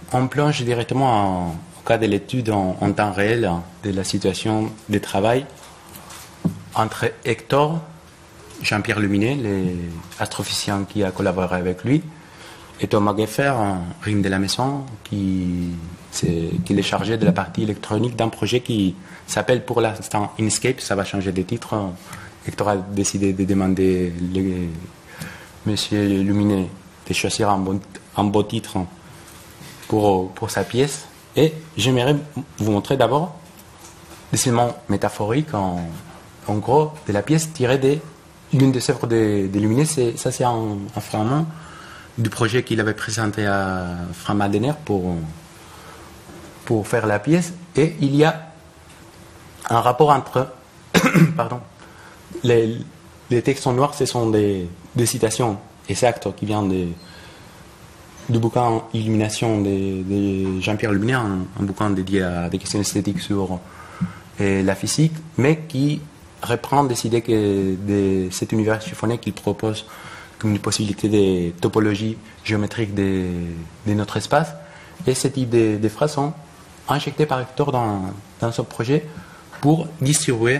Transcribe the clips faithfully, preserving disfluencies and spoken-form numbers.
on plonge directement en, au cas de l'étude en, en temps réel de la situation de travail entre Hector, Jean-Pierre Luminet, l'astrophysicien qui a collaboré avec lui, et Thomas Geffer, Rime de la Maison, qui, est, qui est chargé de la partie électronique d'un projet qui s'appelle pour l'instant Inkscape. Ça va changer de titre. Hector a décidé de demander les, Monsieur Luminet de choisir un bon, un beau titre pour, pour sa pièce. Et j'aimerais vous montrer d'abord des éléments métaphoriques, en, en gros, de la pièce tirée de l'une des œuvres de, de Luminet. C'est, ça, c'est un, un fragment du projet qu'il avait présenté à Franck Madlener pour, pour faire la pièce. Et il y a un rapport entre pardon, les, les textes en noir, ce sont des, des citations exactes qui viennent de, du bouquin Illumination de, de Jean-Pierre Luminet, un, un bouquin dédié à des questions esthétiques sur et la physique, mais qui reprend des idées que de cet univers chiffonné qu'il propose comme une possibilité de topologie géométrique de, de notre espace. Et ce type de, de phrases sont injectées par Hector dans, dans ce projet pour distribuer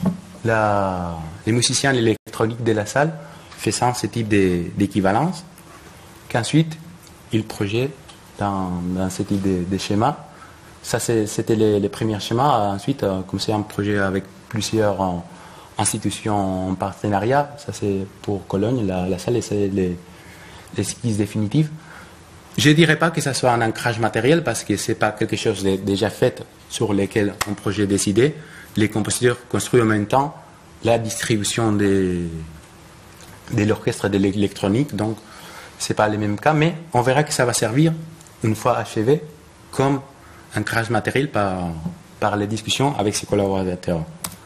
la, les musiciens et l'électronique de la salle, faisant ce type d'équivalence, qu'ensuite il projette dans, dans ce type de, de schéma. Ça, c'était les, les premiers schémas. Ensuite, comme c'est un projet avec plusieurs en, institutions en partenariat, ça c'est pour Cologne, la, la salle, et c'est les, les esquisses définitives. Je ne dirais pas que ça soit un ancrage matériel, parce que ce n'est pas quelque chose de, déjà fait sur lequel un projet est décidé. Les compositeurs construisent en même temps la distribution de, de l'orchestre et de l'électronique, donc ce n'est pas le même cas, mais on verra que ça va servir, une fois achevé, comme ancrage matériel par, par les discussions avec ses collaborateurs.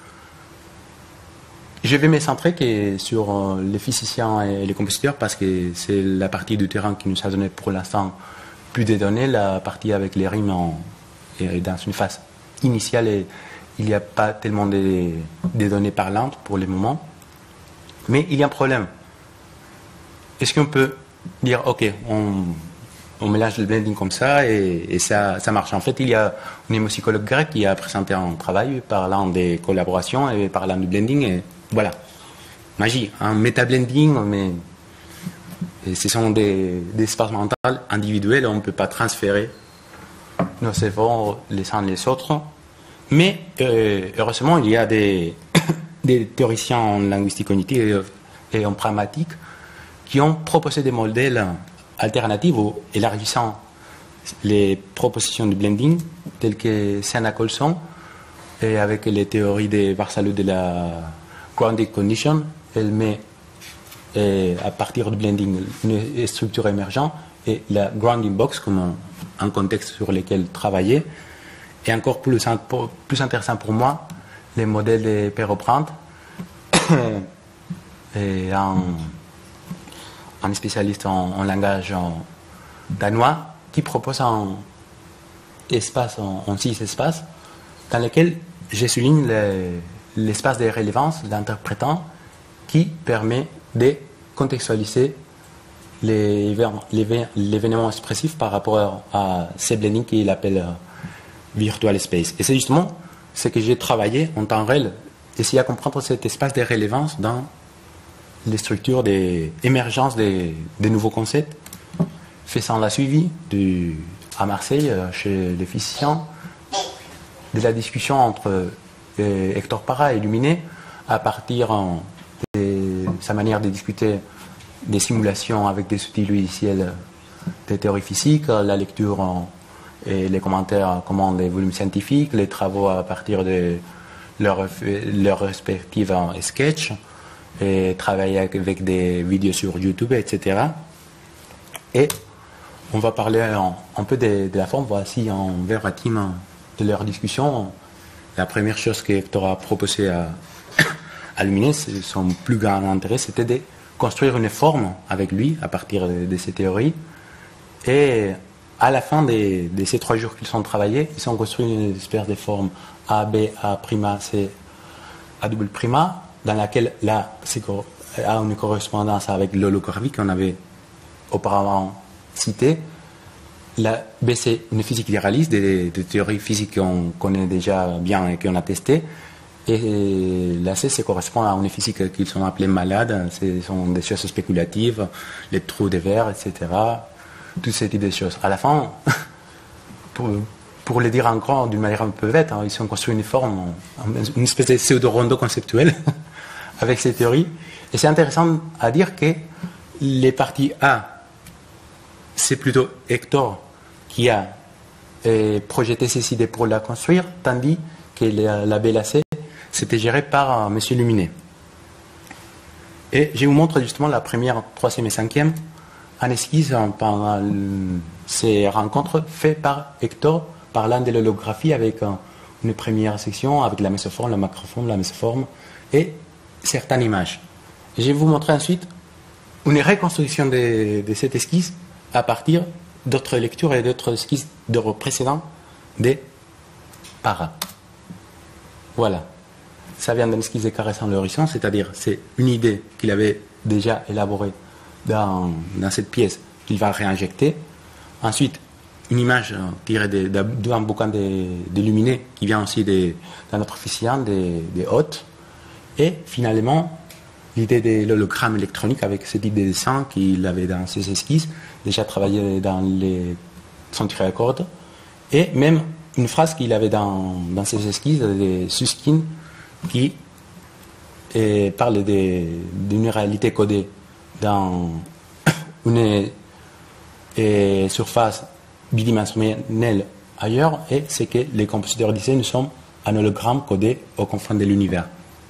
Je vais me centrer que sur les physiciens et les compositeurs, parce que c'est la partie du terrain qui nous a donné pour l'instant plus de données. La partie avec les rimes en, est dans une phase initiale et il n'y a pas tellement de, de données parlantes pour le moment. Mais il y a un problème. Est-ce qu'on peut dire, ok, on, on mélange le blending comme ça et, et ça, ça marche? En fait, il y a un musicologue grec qui a présenté un travail parlant des collaborations et parlant du blending. Et voilà, magie, un méta-blending, mais et ce sont des, des espaces mentaux individuels, on ne peut pas transférer nos cerveaux les uns les autres. Mais euh, heureusement, il y a des, des théoriciens en linguistique cognitive et, et en pragmatique qui ont proposé des modèles alternatifs ou élargissant les propositions du blending, telles que Sienna Colson, et avec les théories de Varsalou de la grounding condition. Elle met et à partir du blending une structure émergente et la grounding box comme un, un contexte sur lequel travailler. Et encore plus, plus intéressant pour moi, les modèles de Pero Brandt, et un, un spécialiste en, en langage en danois, qui propose un espace en, en six espaces, dans lequel je souligne l'espace de rélevance d'interprétant qui permet de contextualiser l'événement expressif par rapport à ces blendings qu'il appelle virtual space. Et c'est justement ce que j'ai travaillé en temps réel, essayer à comprendre cet espace de rélevance dans les structures d'émergence des, des nouveaux concepts, faisant la suivi du, à Marseille, chez les physiciens, de la discussion entre euh, Hector Parra et Luminet, à partir en, de sa manière de discuter des simulations avec des outils logiciels de théorie physique, la lecture en et les commentaires comment des volumes scientifiques, les travaux à partir de leurs leur respectifs sketchs, et travailler avec des vidéos sur YouTube, et cetera. Et on va parler un, un peu de, de la forme. Voici en verbatim de leur discussion. La première chose que Hector a proposé à, à Luminet, son plus grand intérêt, c'était de construire une forme avec lui à partir de, de ces théories. Et à la fin de, de ces trois jours qu'ils ont travaillé, ils ont construit une espèce de forme A, B, A', C, A double prima, dans laquelle là, a une correspondance avec l'holographie qu'on avait auparavant cité, La B, c'est une physique idéaliste, des, des théories physiques qu'on connaît déjà bien et qu'on a testées. Et la C, ça correspond à une physique qu'ils sont appelés malades. Ce sont des choses spéculatives, les trous de verre, et cetera. Tous ces types de choses. À la fin, pour, pour le dire encore d'une manière un peu bête, hein, ils ont construit une forme, une espèce de pseudo-rondo conceptuel avec ces théories. Et c'est intéressant à dire que les parties A, c'est plutôt Hector qui a euh, projeté ces idées pour la construire, tandis que la, la B et la C, c'était géré par euh, M. Luminet. Et je vous montre justement la première, troisième et cinquième en esquisse pendant ces rencontres faites par Hector, parlant de l'holographie avec euh, une première section, avec la mésoforme, la macroforme, la mésoforme et certaines images. Et je vais vous montrer ensuite une reconstruction de, de cette esquisse à partir d'autres lectures et d'autres esquisses d'œuvres précédentes des paras. Voilà. Ça vient d'une esquisse de Caressant l'horizon, c'est-à-dire c'est une idée qu'il avait déjà élaborée dans, dans cette pièce qu'il va réinjecter. Ensuite, une image tirée d'un bouquin d'Illuminé qui vient aussi d'un autre physicien, des, des hôtes. Et finalement, l'idée de l'hologramme électronique avec ce type de dessin qu'il avait dans ses esquisses, déjà travaillé dans les centuries à cordes, et même une phrase qu'il avait dans, dans ses esquisses de Susskind qui et, parle d'une réalité codée dans une et, surface bidimensionnelle ailleurs, et c'est que les compositeurs disaient nous sommes un hologramme codé aux confins de l'univers.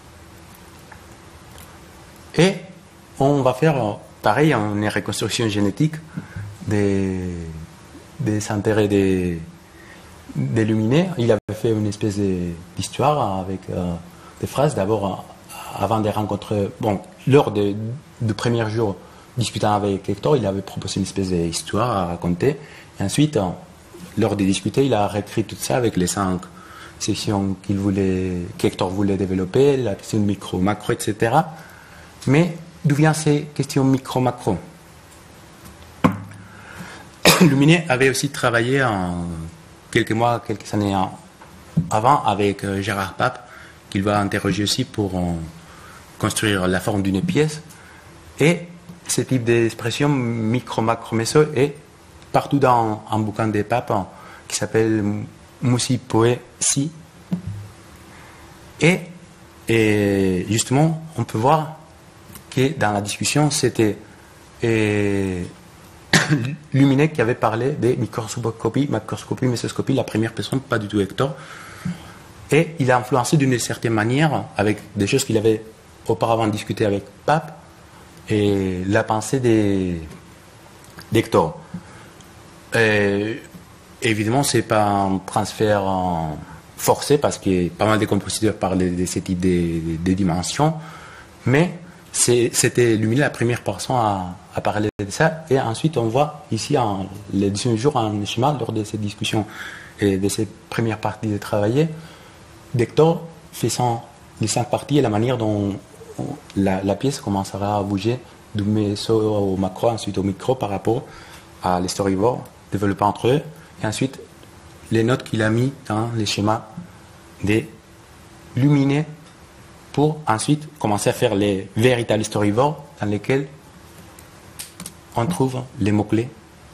Et on va faire pareil en reconstruction génétique des, des intérêts des, des Luminé. Il avait fait une espèce d'histoire avec euh, des phrases. D'abord, avant de rencontrer, bon, lors de, du premier jour discutant avec Hector, il avait proposé une espèce d'histoire à raconter. Et ensuite, lors de discuter, il a réécrit tout ça avec les cinq sections qu'il voulait, qu'Hector voulait développer, la question micro, macro, et cetera. Mais d'où viennent ces questions micro-macro? Luminé avait aussi travaillé en quelques mois, quelques années avant avec Gérard Pape, qu'il va interroger aussi pour construire la forme d'une pièce. Et ce type d'expression micro-macro-méso est partout dans un bouquin des papes qui s'appelle Musipoésie. Et, et justement, on peut voir que dans la discussion, c'était euh, Luminé qui avait parlé des microscopie, macroscopie, mésoscopie, la première personne, pas du tout Hector. Et il a influencé d'une certaine manière, avec des choses qu'il avait auparavant discutées avec Pape, et la pensée d'Hector. Évidemment, ce n'est pas un transfert forcé, parce que pas mal de compositeurs parlaient de ce type de, de dimensions, mais c'était Luminé la première personne à, à parler de ça. Et ensuite, on voit ici, en, les deuxième jour, un schéma lors de cette discussion et de cette première partie de travailler, d'Hector faisant les cinq parties et la manière dont on, la, la pièce commencera à bouger du méso au macro, ensuite au micro par rapport à les storyboards développés entre eux. Et ensuite, les notes qu'il a mis dans les schémas des Luminé, pour ensuite commencer à faire les véritables storyboards dans lesquels on trouve les mots-clés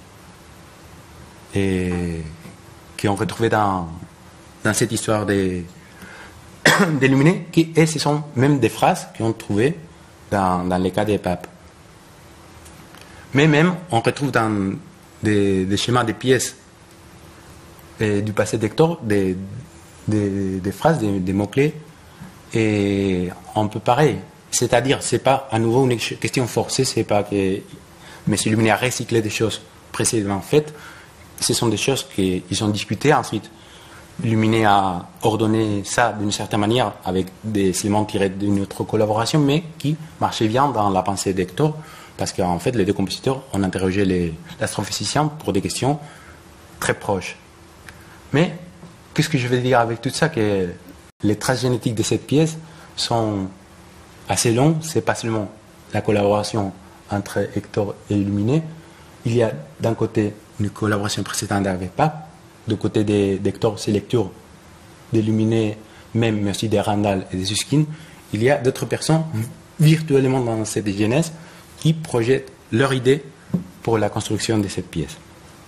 et qui ont retrouvé dans, dans cette histoire des, des Luminé, qui, et ce sont même des phrases qu'on trouvait dans, dans les cas des papes. Mais même, on retrouve dans des, des schémas des pièces et du passé d'Hector des, des, des phrases, des, des mots-clés. Et on peut pareil, c'est-à-dire c'est pas à nouveau une question forcée, c'est pas que M. Luminé a recyclé des choses précédemment faites, ce sont des choses qu'ils ont discutées. Ensuite, Luminé a ordonné ça d'une certaine manière avec des éléments tirés d'une autre collaboration, mais qui marchaient bien dans la pensée d'Hector, parce qu'en fait les deux compositeurs ont interrogé l'astrophysicien pour des questions très proches. Mais qu'est-ce que je veux dire avec tout ça? Que les traces génétiques de cette pièce sont assez longues. C'est pas seulement la collaboration entre Hector et Luminé. Il y a d'un côté une collaboration précédente avec P A P. De côté des d'Hector, c'est lecture des Luminet, même, mais aussi des Randall et des Susskind. Il y a d'autres personnes virtuellement dans cette genèse qui projettent leur idée pour la construction de cette pièce.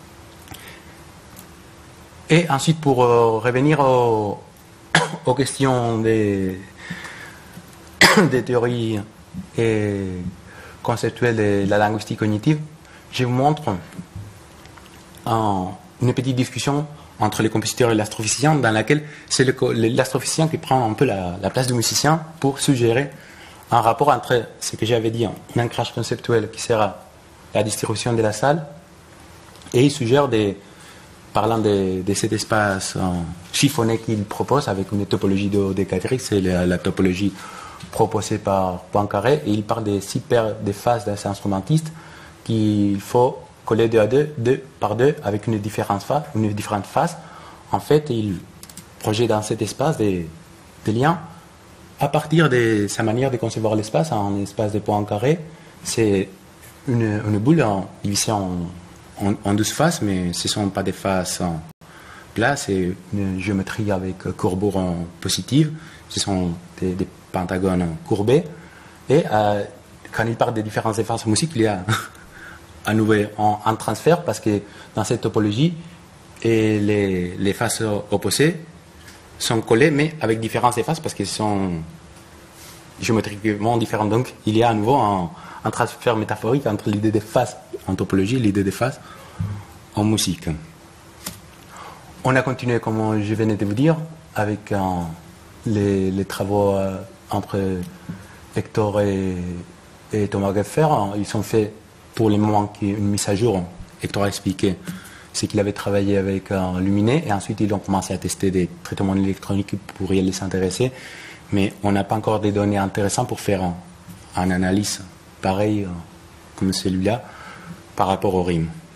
Et ensuite, pour euh, revenir au, aux questions des, des théories et conceptuelles de la linguistique cognitive, je vous montre en, une petite discussion entre les compositeurs et l'astrophysicien, dans laquelle c'est l'astrophysicien qui prend un peu la, la place du musicien pour suggérer un rapport entre ce que j'avais dit, un ancrage conceptuel qui sera la distribution de la salle, et il suggère, des, parlant de, de cet espace euh, chiffonné qu'il propose avec une topologie de décadrique, c'est la, la topologie proposée par Poincaré, et il parle des six paires de phases d'un instrumentiste qu'il faut coller deux à deux, deux par deux, avec une différente phase, une différente phase. En fait, il projette dans cet espace des, des liens à partir de sa manière de concevoir l'espace, un espace de points carrés. C'est une, une boule en, divisée en, en, en douze faces, mais ce ne sont pas des faces plats, c'est une géométrie avec courbure en positive, ce sont des, des pentagones courbés. Et euh, quand il parle des différents espaces en musique, il y a à nouveau en, en transfert, parce que dans cette topologie, et les, les faces opposées sont collées, mais avec différents effaces, parce qu'elles sont géométriquement différentes. Donc, il y a à nouveau un, un transfert métaphorique entre l'idée des faces en topologie et l'idée des faces en musique. On a continué, comme je venais de vous dire, avec euh, les, les travaux euh, entre Hector et, et Thomas Geffer. Ils sont faits pour les moments qui une mise à jour. Hector a expliqué ce qu'il avait travaillé avec euh, Luminet, et ensuite ils ont commencé à tester des traitements électroniques qui pourraient les intéresser, mais on n'a pas encore des données intéressantes pour faire une analyse pareille euh, comme celui-là par rapport au R I M.